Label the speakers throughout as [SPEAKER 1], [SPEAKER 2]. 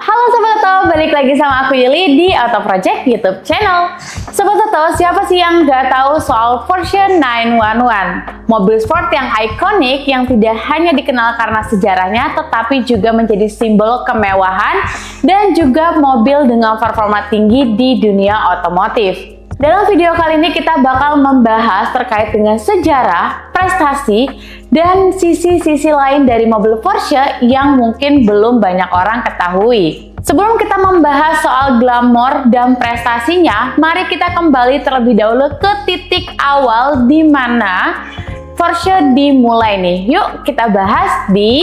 [SPEAKER 1] Halo Sobat Oto, balik lagi sama aku Yuli di Auto Project YouTube channel. Sobat Oto, siapa sih yang gak tahu soal Porsche 911? Mobil sport yang ikonik yang tidak hanya dikenal karena sejarahnya, tetapi juga menjadi simbol kemewahan dan juga mobil dengan performa tinggi di dunia otomotif. Dalam video kali ini kita bakal membahas terkait dengan sejarah, prestasi, dan sisi-sisi lain dari mobil Porsche yang mungkin belum banyak orang ketahui. Sebelum kita membahas soal glamor dan prestasinya, mari kita kembali terlebih dahulu ke titik awal di mana Porsche dimulai nih. Yuk kita bahas di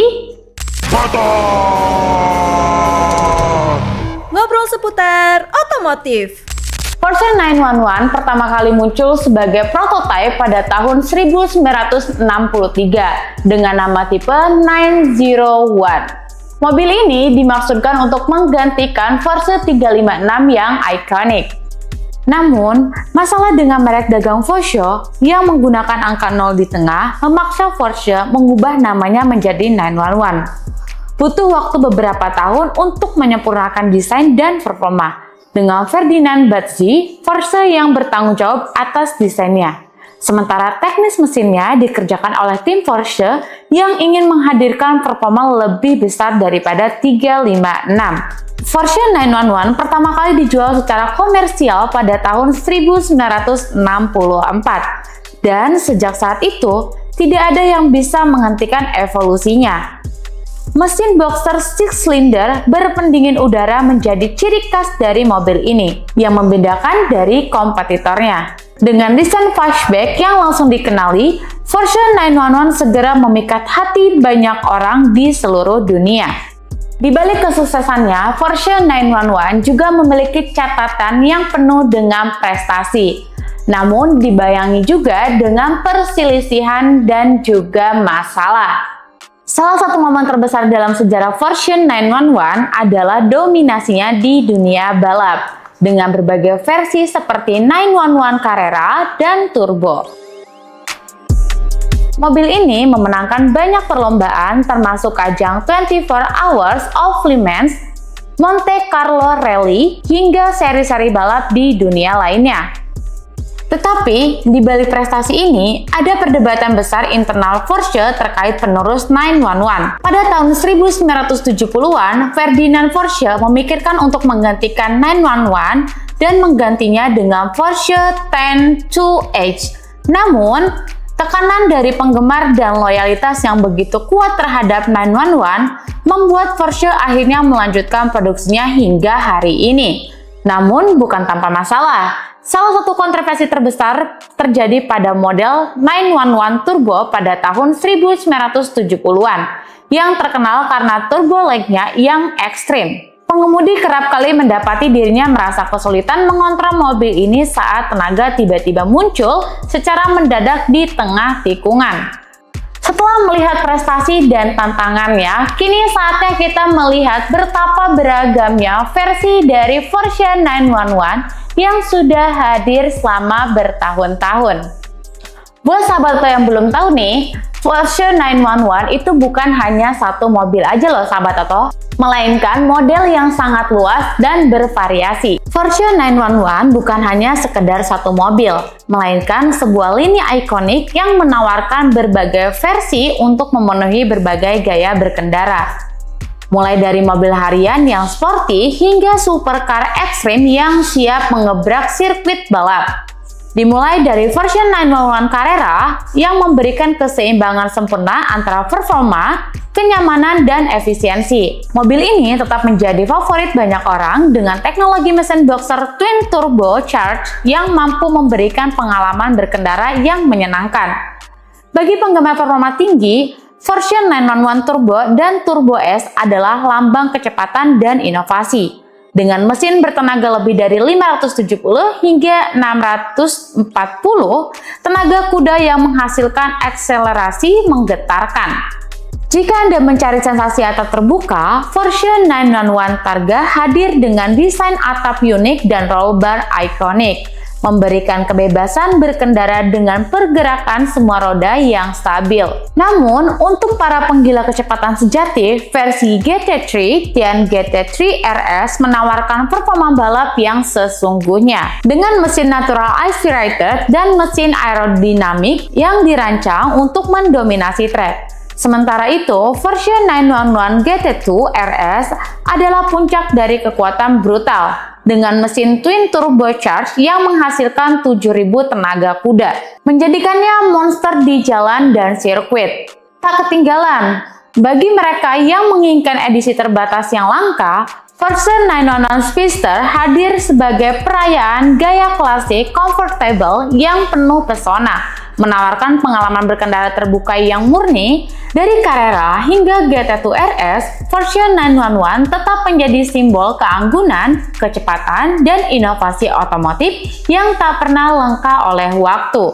[SPEAKER 2] Ngobrol seputar otomotif.
[SPEAKER 1] Porsche 911 pertama kali muncul sebagai prototipe pada tahun 1963 dengan nama tipe 901. Mobil ini dimaksudkan untuk menggantikan Porsche 356 yang ikonik. Namun, masalah dengan merek dagang Porsche yang menggunakan angka 0 di tengah memaksa Porsche mengubah namanya menjadi 911. Butuh waktu beberapa tahun untuk menyempurnakan desain dan performa, dengan Ferdinand Bazzi, Porsche yang bertanggung jawab atas desainnya. Sementara teknis mesinnya dikerjakan oleh tim Porsche yang ingin menghadirkan performa lebih besar daripada 356. Porsche 911 pertama kali dijual secara komersial pada tahun 1964. Dan sejak saat itu, tidak ada yang bisa menghentikan evolusinya. Mesin boxer 6-cylinder berpendingin udara menjadi ciri khas dari mobil ini yang membedakan dari kompetitornya. Dengan desain fastback yang langsung dikenali, Porsche 911 segera memikat hati banyak orang di seluruh dunia. Di balik kesuksesannya, Porsche 911 juga memiliki catatan yang penuh dengan prestasi. Namun dibayangi juga dengan perselisihan dan juga masalah. Salah satu momen terbesar dalam sejarah Porsche 911 adalah dominasinya di dunia balap dengan berbagai versi seperti 911 Carrera dan Turbo. Mobil ini memenangkan banyak perlombaan termasuk ajang 24 Hours of Le Mans, Monte Carlo Rally, hingga seri-seri balap di dunia lainnya. Tetapi, di balik prestasi ini, ada perdebatan besar internal Porsche terkait penerus 911. Pada tahun 1970-an, Ferdinand Porsche memikirkan untuk menggantikan 911 dan menggantinya dengan Porsche 102H. Namun, tekanan dari penggemar dan loyalitas yang begitu kuat terhadap 911 membuat Porsche akhirnya melanjutkan produksinya hingga hari ini. Namun, bukan tanpa masalah. Salah satu kontroversi terbesar terjadi pada model 911 Turbo pada tahun 1970-an yang terkenal karena turbo lag-nya yang ekstrim. Pengemudi kerap kali mendapati dirinya merasa kesulitan mengontrol mobil ini saat tenaga tiba-tiba muncul secara mendadak di tengah tikungan. Setelah melihat prestasi dan tantangannya, kini saatnya kita melihat betapa beragamnya versi dari Porsche 911 yang sudah hadir selama bertahun-tahun. Buat sahabat yang belum tahu nih, Porsche 911 itu bukan hanya satu mobil aja loh sahabat Oto, melainkan model yang sangat luas dan bervariasi. Porsche 911 bukan hanya sekedar satu mobil, melainkan sebuah lini ikonik yang menawarkan berbagai versi untuk memenuhi berbagai gaya berkendara. Mulai dari mobil harian yang sporty hingga supercar ekstrim yang siap mengebrak sirkuit balap. Dimulai dari Porsche 911 Carrera yang memberikan keseimbangan sempurna antara performa, kenyamanan, dan efisiensi. Mobil ini tetap menjadi favorit banyak orang dengan teknologi mesin boxer twin turbo charge yang mampu memberikan pengalaman berkendara yang menyenangkan. Bagi penggemar performa tinggi, Porsche 911 Turbo dan Turbo S adalah lambang kecepatan dan inovasi. Dengan mesin bertenaga lebih dari 570 hingga 640 tenaga kuda yang menghasilkan akselerasi menggetarkan. Jika Anda mencari sensasi atap terbuka, Porsche 911 Targa hadir dengan desain atap unik dan roll bar ikonik, memberikan kebebasan berkendara dengan pergerakan semua roda yang stabil. Namun, untuk para penggila kecepatan sejati, versi GT3 dan GT3 RS menawarkan performa balap yang sesungguhnya. Dengan mesin natural aspirated dan mesin aerodinamik yang dirancang untuk mendominasi trek. Sementara itu, versi 911 GT2 RS adalah puncak dari kekuatan brutal dengan mesin twin turbocharged yang menghasilkan 7.000 tenaga kuda, menjadikannya monster di jalan dan sirkuit. Tak ketinggalan, bagi mereka yang menginginkan edisi terbatas yang langka, versi 911 Speedster hadir sebagai perayaan gaya klasik comfortable yang penuh pesona, menawarkan pengalaman berkendara terbuka yang murni. Dari Carrera hingga GT2 RS, versi 911 tetap menjadi simbol keanggunan, kecepatan, dan inovasi otomotif yang tak pernah lengkap oleh waktu.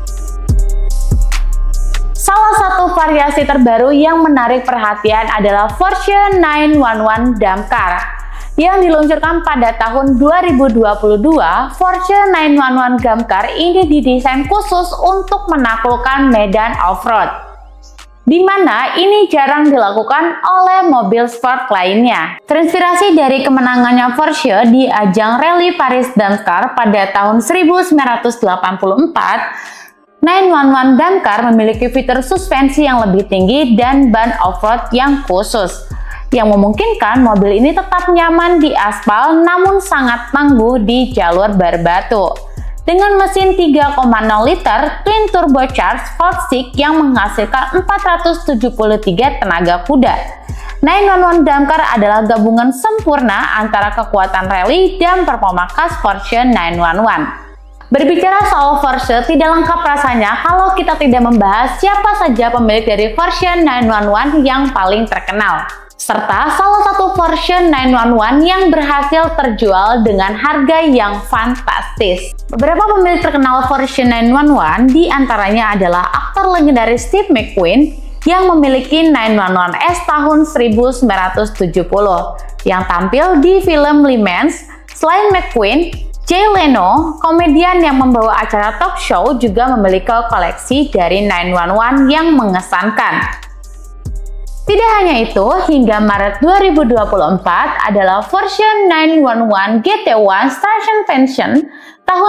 [SPEAKER 1] Salah satu variasi terbaru yang menarik perhatian adalah versi 911 Dump Car. Yang diluncurkan pada tahun 2022, versi 911 Dump Car ini didesain khusus untuk menaklukkan medan off-road, di mana ini jarang dilakukan oleh mobil sport lainnya. Terinspirasi dari kemenangannya Porsche di ajang Rally Paris Dump Car pada tahun 1984, 911 Dump Car memiliki fitur suspensi yang lebih tinggi dan ban off-road yang khusus, yang memungkinkan mobil ini tetap nyaman di aspal namun sangat tangguh di jalur berbatu. Dengan mesin 3,0 liter twin turbocharged 4-stick yang menghasilkan 473 tenaga kuda. 911 Dump Car adalah gabungan sempurna antara kekuatan rally dan performa khas Porsche 911. Berbicara soal Porsche, tidak lengkap rasanya kalau kita tidak membahas siapa saja pemilik dari Porsche 911 yang paling terkenal, serta salah satu Porsche 911 yang berhasil terjual dengan harga yang fantastis. Beberapa pemilik terkenal Porsche 911 diantaranya adalah aktor legendaris Steve McQueen yang memiliki 911S tahun 1970 yang tampil di film Le Mans. Selain McQueen, Jay Leno, komedian yang membawa acara talk show, juga memiliki koleksi dari 911 yang mengesankan. Tidak hanya itu, hingga Maret 2024 adalah versi 911 GT1 Station Pension tahun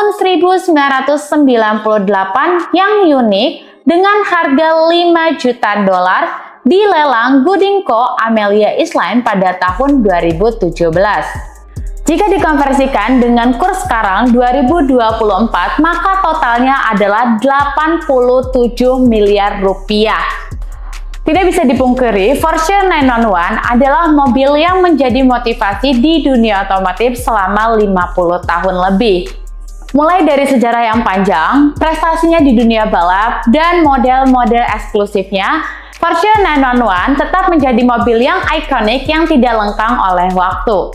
[SPEAKER 1] 1998 yang unik dengan harga $5 juta di lelang Goodingco Amelia Island pada tahun 2017. Jika dikonversikan dengan kurs sekarang 2024, maka totalnya adalah 87 miliar rupiah. Tidak bisa dipungkiri, Porsche 911 adalah mobil yang menjadi motivasi di dunia otomotif selama 50 tahun lebih. Mulai dari sejarah yang panjang, prestasinya di dunia balap, dan model-model eksklusifnya, Porsche 911 tetap menjadi mobil yang ikonik yang tidak lekang oleh waktu.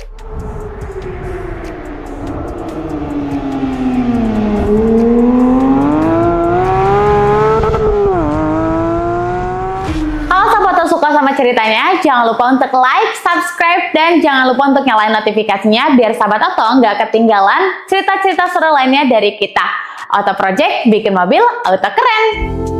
[SPEAKER 1] Sama ceritanya, jangan lupa untuk like, subscribe, dan jangan lupa untuk nyalain notifikasinya biar sahabat Oto nggak ketinggalan cerita-cerita seru lainnya dari kita. Oto Project, bikin mobil auto keren!